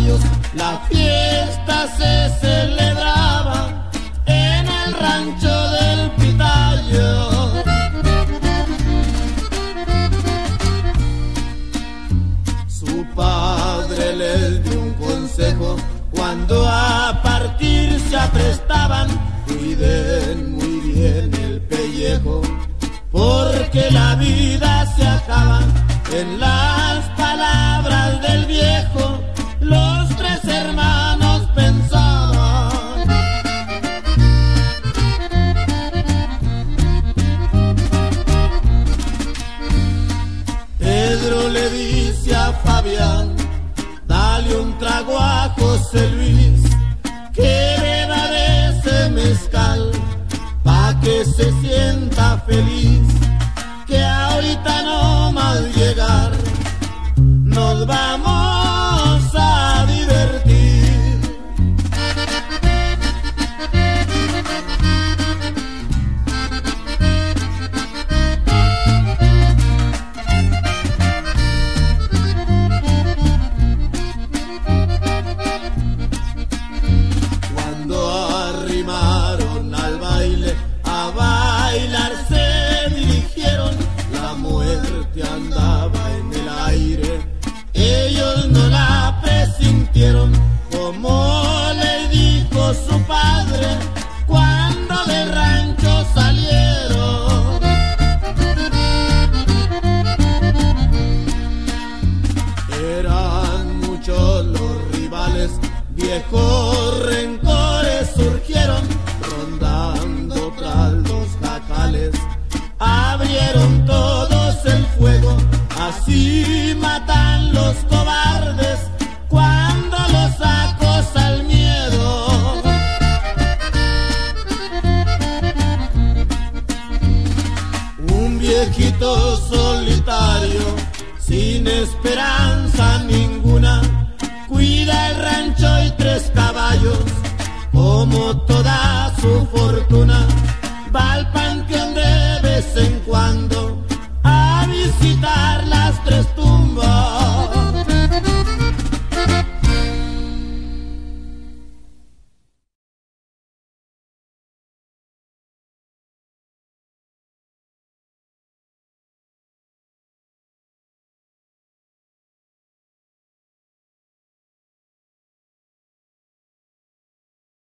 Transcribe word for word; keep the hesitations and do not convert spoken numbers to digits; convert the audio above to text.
caballos, la fiesta se celebraba en el rancho del Pitayo. Su padre les dio un consejo: cuando a partir se aprestaban, cuiden muy bien el pellejo, porque la vida se acaba. En las palabras del viejo, los tres hermanos pensaban. Pedro le dice a Fabián: dale un trago a José Luis, que beba de ese mezcal, pa' que se sienta feliz, que ahorita no más llegar nos vamos a divertir. Cuando arrimaron al baile, a bailar se dirigieron, la muerte andaba en el aire, ellos no la presintieron, como le dijo su padre cuando del rancho salieron. Eran muchos los rivales, viejos rencores surgieron, rondando tras los jacales, abrieron todos el fuego, así matan los cobardes cuando los acosa el miedo. Un viejito solitario, sin esperanza ninguna, cuida el rancho y tres caballos, como toda su fortuna, va al